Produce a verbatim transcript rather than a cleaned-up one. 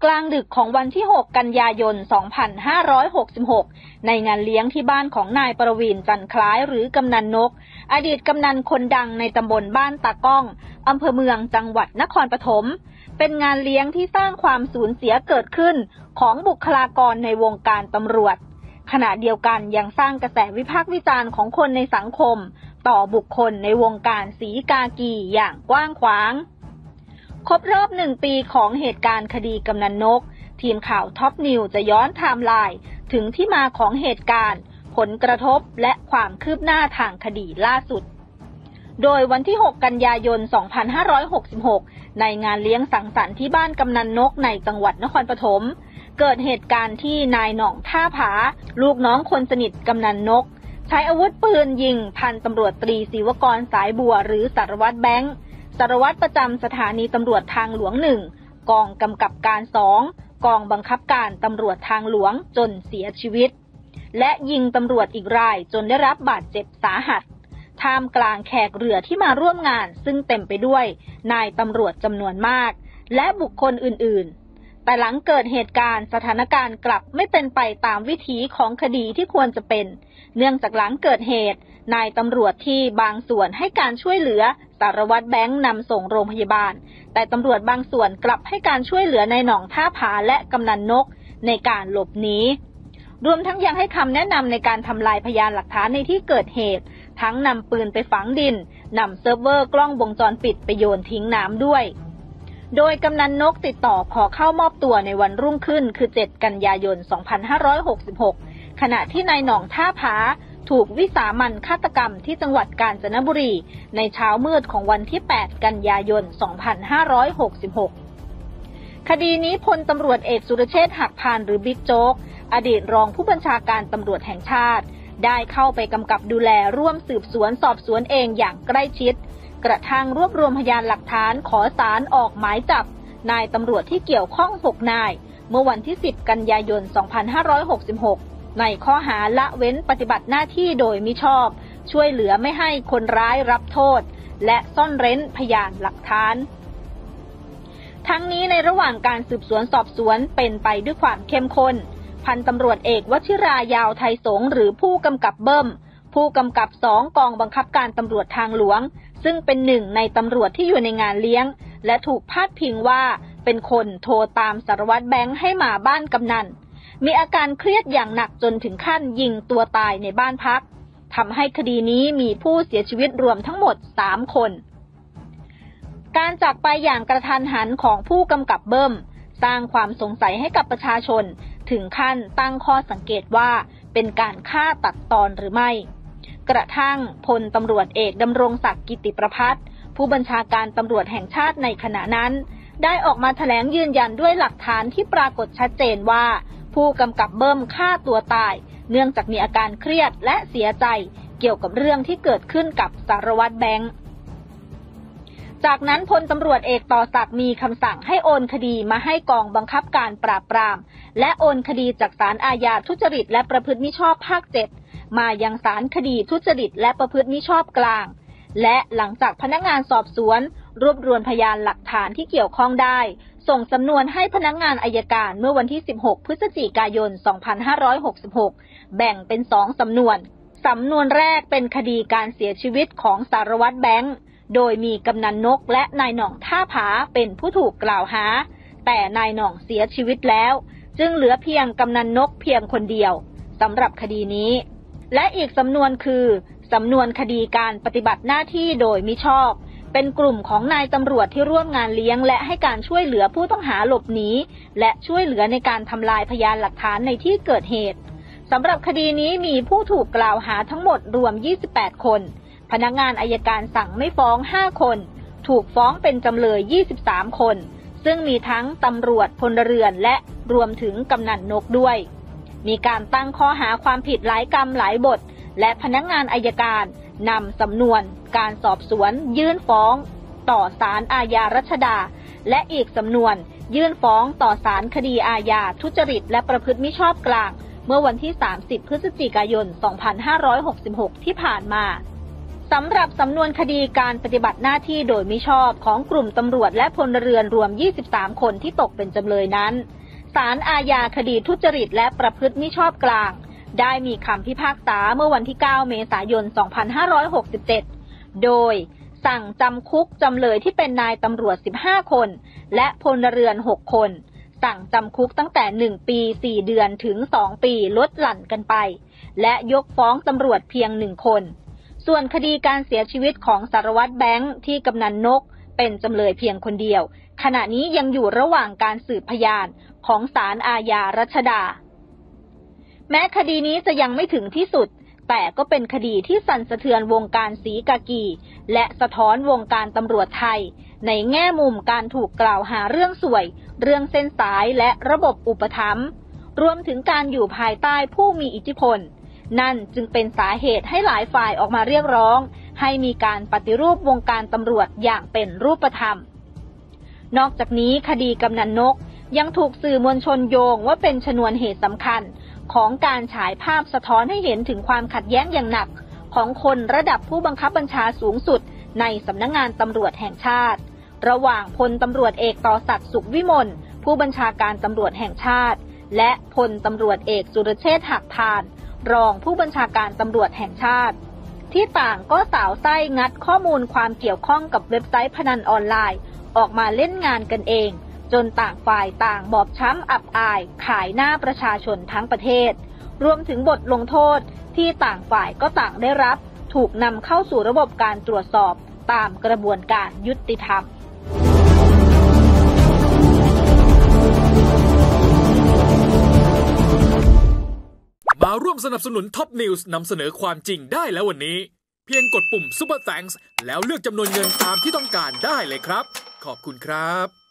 ลางดึกของวันที่หกกันยายนสองพันห้าร้อยหกสิบหกในงานเลี้ยงที่บ้านของนายประวินจันทร์คล้ายหรือกำนันนกอดีตกำนันคนดังในตำบลบ้านตาก้องอำเภอเมืองจังหวัดนครปฐมเป็นงานเลี้ยงที่สร้างความสูญเสียเกิดขึ้นของบุคลากรในวงการตำรวจขณะเดียวกันยังสร้างกระแสวิพากษ์วิจารณ์ของคนในสังคมต่อบุคคลในวงการศรีกากีอย่างกว้างขวางครบรอบหนึ่งปีของเหตุการณ์คดีกำนันนกทีมข่าวท็อปนิวจะย้อนไทม์ไลน์ถึงที่มาของเหตุการณ์ผลกระทบและความคืบหน้าทางคดีล่าสุดโดยวันที่หกกันยายนสองพันห้าร้อยหกสิบหกในงานเลี้ยงสังสรรค์ที่บ้านกำนันนกในจังหวัดนครปฐมเกิดเหตุการณ์ที่นายหน่องท่าผาลูกน้องคนสนิทกำนันนกใช้อาวุธปืนยิงพันตำรวจตรีศิวกรสายบัวหรือสารวัตรแบงค์สารวัตรประจำสถานีตำรวจทางหลวงหนึ่งกองกำกับการสองกองบังคับการตำรวจทางหลวงจนเสียชีวิตและยิงตำรวจอีกรายจนได้รับบาดเจ็บสาหัสท่ามกลางแขกเรือที่มาร่วมงานซึ่งเต็มไปด้วยนายตำรวจจำนวนมากและบุคคลอื่นๆแต่หลังเกิดเหตุการณ์สถานการณ์กลับไม่เป็นไปตามวิถีของคดีที่ควรจะเป็นเนื่องจากหลังเกิดเหตุนายตำรวจที่บางส่วนให้การช่วยเหลือสารวัตรแบงค์นำส่งโรงพยาบาลแต่ตำรวจบางส่วนกลับให้การช่วยเหลือในหนองท่าผาและกำนันนกในการหลบหนีรวมทั้งยังให้คำแนะนำในการทำลายพยานหลักฐานในที่เกิดเหตุทั้งนำปืนไปฝังดินนำเซิร์ฟเวอร์กล้องวงจรปิดไปโยนทิ้งน้ำด้วยโดยกำนันนกติดต่อขอเข้ามอบตัวในวันรุ่งขึ้นคือเจ็ดกันยายนสองพันห้าร้อยหกสิบหกขณะที่นายหน่องท่าผาถูกวิสามัญฆาตกรรมที่จังหวัดกาญจนบุรีในเช้ามืดของวันที่แปดกันยายนสองพันห้าร้อยหกสิบหกคดีนี้พลตำรวจเอกสุรเชษฐ์หักพานหรือบิ๊กโจ๊กอดีตรองผู้บัญชาการตำรวจแห่งชาติได้เข้าไปกำกับดูแลร่วมสืบสวนสอบสวนเองอย่างใกล้ชิดกระทั่งรวบรวมพยานหลักฐานขอศาลออกหมายจับนายตำรวจที่เกี่ยวข้องหกนายเมื่อวันที่สิบกันยายนสองพันห้าร้อยหกสิบหกในข้อหาละเว้นปฏิบัติหน้าที่โดยมิชอบช่วยเหลือไม่ให้คนร้ายรับโทษและซ่อนเร้นพยานหลักฐานทั้งนี้ในระหว่างการสืบสวนสอบสวนเป็นไปด้วยความเข้มข้นพันตำรวจเอกวชิรายาวไทยสงฆ์หรือผู้กำกับเบิ้มผู้กำกับสองกองบังคับการตำรวจทางหลวงซึ่งเป็นหนึ่งในตำรวจที่อยู่ในงานเลี้ยงและถูกพาดพิงว่าเป็นคนโทรตามสารวัตรแบงค์ให้มาบ้านกำนันมีอาการเครียดอย่างหนักจนถึงขั้นยิงตัวตายในบ้านพักทำให้คดีนี้มีผู้เสียชีวิตรวมทั้งหมดสามคนการจากไปอย่างกระทันหันของผู้กำกับเบิ้มสร้างความสงสัยให้กับประชาชนถึงขั้นตั้งข้อสังเกตว่าเป็นการฆ่าตัดตอนหรือไม่กระทั่งพลตำรวจเอกดำรงศักดิ์กิติประภัสผู้บัญชาการตำรวจแห่งชาติในขณะนั้นได้ออกมาแถลงยืนยันด้วยหลักฐานที่ปรากฏชัดเจนว่าผู้กำกับเบิ้มฆ่าตัวตายเนื่องจากมีอาการเครียดและเสียใจเกี่ยวกับเรื่องที่เกิดขึ้นกับสารวัตรแบงค์จากนั้นพลตำรวจเอกต่อศักดิ์มีคำสั่งให้โอนคดีมาให้กองบังคับการปราบปรามและโอนคดีจากศาลอาญาทุจริตและประพฤติมิชอบภาคเจ็ดมายังศาลคดีทุจริตและประพฤติมิชอบกลางและหลังจากพนักงานสอบสวนรวบรวมพยานหลักฐานที่เกี่ยวข้องได้ส่งสำนวนให้พนักงานอัยการเมื่อวันที่สิบหกพฤศจิกายนสองพันห้าร้อยหกสิบหกแบ่งเป็นสองสำนวนสำนวนแรกเป็นคดีการเสียชีวิตของสารวัตรแบงค์โดยมีกำนันนกและนายหน่องท่าผาเป็นผู้ถูกกล่าวหาแต่นายหน่องเสียชีวิตแล้วจึงเหลือเพียงกำนันนกเพียงคนเดียวสำหรับคดีนี้และอีกสำนวนคือสำนวนคดีการปฏิบัติหน้าที่โดยมิชอบเป็นกลุ่มของนายตำรวจที่ร่วมงานเลี้ยงและให้การช่วยเหลือผู้ต้องหาหลบหนีและช่วยเหลือในการทำลายพยานหลักฐานในที่เกิดเหตุสำหรับคดีนี้มีผู้ถูกกล่าวหาทั้งหมดรวมยี่สิบแปดคนพนักงานอัยการสั่งไม่ฟ้องห้าคนถูกฟ้องเป็นจำเลยยี่สิบสามคนซึ่งมีทั้งตำรวจพลเรือนและรวมถึงกำนันนกด้วยมีการตั้งข้อหาความผิดหลายกรรมหลายบทและพนักงานอัยการนำสำนวนการสอบสวนยื่นฟ้องต่อศาลอาญารัชดาและอีกสำนวนยื่นฟ้องต่อศาลคดีอาญาทุจริตและประพฤติมิชอบกลางเมื่อวันที่สามสิบพฤศจิกายนสองพันห้าร้อยหกสิบหกที่ผ่านมาสำหรับสำนวนคดีการปฏิบัติหน้าที่โดยมิชอบของกลุ่มตำรวจและพลเรือนรวมยี่สิบสามคนที่ตกเป็นจำเลยนั้นศาลอาญาคดีทุจริตและประพฤติมิชอบกลางได้มีคำพิพากษาเมื่อวันที่เก้าเมษายนสองพันห้าร้อยหกสิบเจ็ดโดยสั่งจำคุกจำเลยที่เป็นนายตำรวจสิบห้าคนและพลเรือนหกคนสั่งจำคุกตั้งแต่หนึ่งปีสี่เดือนถึงสองปีลดหลั่นกันไปและยกฟ้องตำรวจเพียงหนึ่งคนส่วนคดีการเสียชีวิตของสารวัตรแบงค์ที่กำนันนกเป็นจำเลยเพียงคนเดียวขณะนี้ยังอยู่ระหว่างการสืบพยานของศาลอาญารัชดาแม้คดีนี้จะยังไม่ถึงที่สุดแต่ก็เป็นคดีที่สั่นสะเทือนวงการศรีกากีและสะท้อนวงการตำรวจไทยในแง่มุมการถูกกล่าวหาเรื่องสวยเรื่องเส้นสายและระบบอุปถัมภ์รวมถึงการอยู่ภายใต้ผู้มีอิทธิพลนั่นจึงเป็นสาเหตุให้หลายฝ่ายออกมาเรียกร้องให้มีการปฏิรูปวงการตำรวจอย่างเป็นรูปธรรมนอกจากนี้คดีกำนันนกยังถูกสื่อมวลชนโยงว่าเป็นชนวนเหตุสำคัญของการฉายภาพสะท้อนให้เห็นถึงความขัดแย้งอย่างหนักของคนระดับผู้บังคับบัญชาสูงสุดในสำนักงานตำรวจแห่งชาติระหว่างพลตำรวจเอกต่อศักดิ์สุขวิมลผู้บัญชาการตำรวจแห่งชาติและพลตำรวจเอกสุรเชษฐ์หักพานรองผู้บัญชาการตำรวจแห่งชาติที่ต่างก็สาวไส้งัดข้อมูลความเกี่ยวข้องกับเว็บไซต์พนันออนไลน์ออกมาเล่นงานกันเองจนต่างฝ่ายต่างบอบช้ำอับอายขายหน้าประชาชนทั้งประเทศรวมถึงบทลงโทษที่ต่างฝ่ายก็ต่างได้รับถูกนำเข้าสู่ระบบการตรวจสอบตามกระบวนการยุติธรรมมาร่วมสนับสนุนท็อปนิวส์นำเสนอความจริงได้แล้ววันนี้เพียงกดปุ่ม Super Thanks แล้วเลือกจำนวนเงินตามที่ต้องการได้เลยครับขอบคุณครับ